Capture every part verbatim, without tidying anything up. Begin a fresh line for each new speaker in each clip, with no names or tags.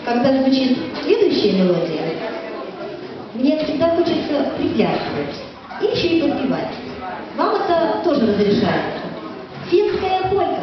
когда звучит следующая мелодия, мне всегда хочется приплясывать и еще и подпевать. Вам это тоже разрешается. Финская полька.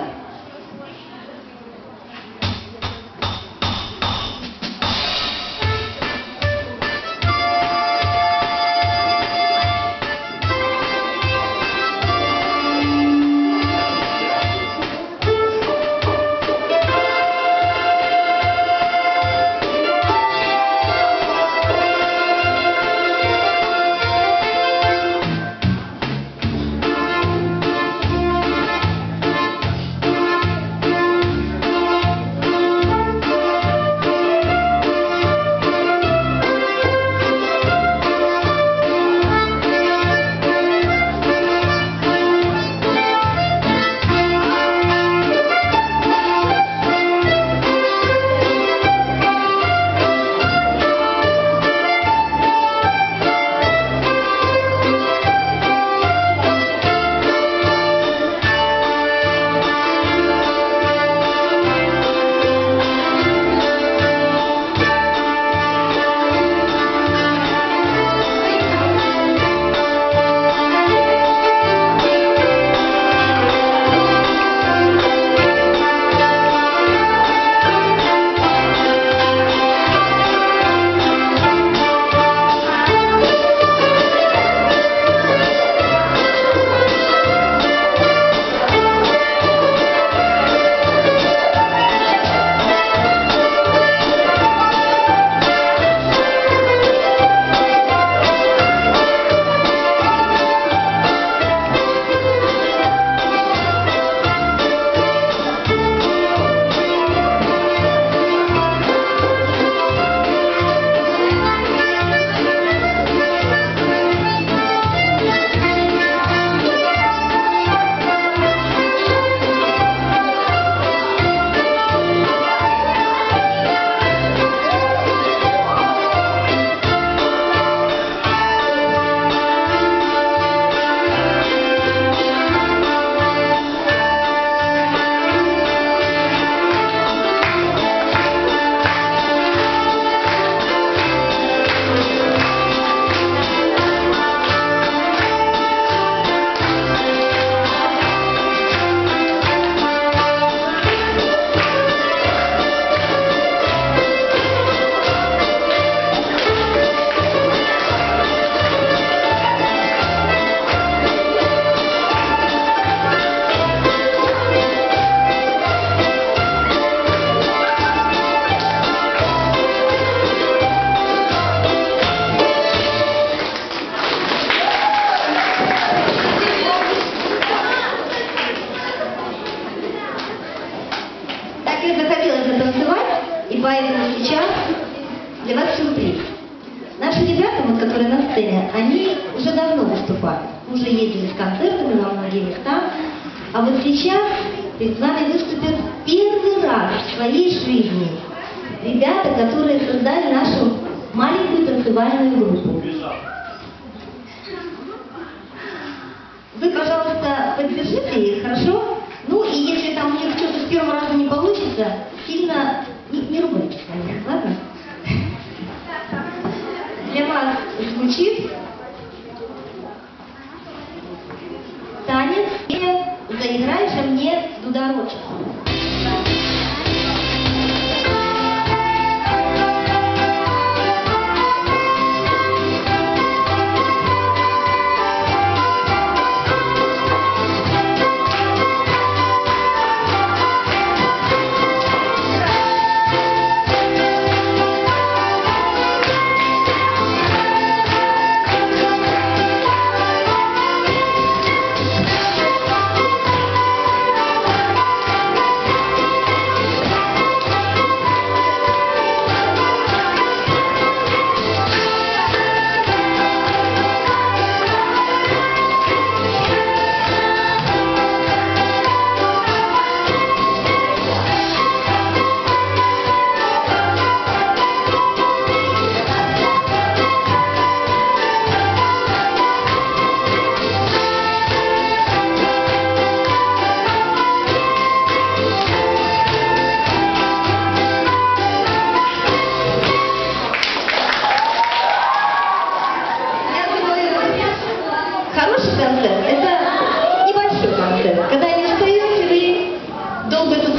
Поэтому сейчас для вас сюрприз. Наши ребята, вот, которые на сцене, они уже давно выступают. Уже ездили с концертами во многие места. А вот сейчас перед вами выступят первый раз в своей жизни ребята, которые создали нашу маленькую танцевальную группу. Вы, пожалуйста, поддержите их, хорошо? Ну и если там у них что-то с первого раза не получится, сильно не, не ругайтесь, конечно, ладно? Для вас звучит танец «Заиграй же мне дудорочку».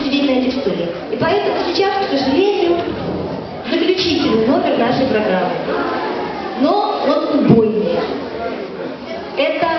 сидеть на этих стульях. И поэтому сейчас, к сожалению, заключительный номер нашей программы. Но он убойный. Это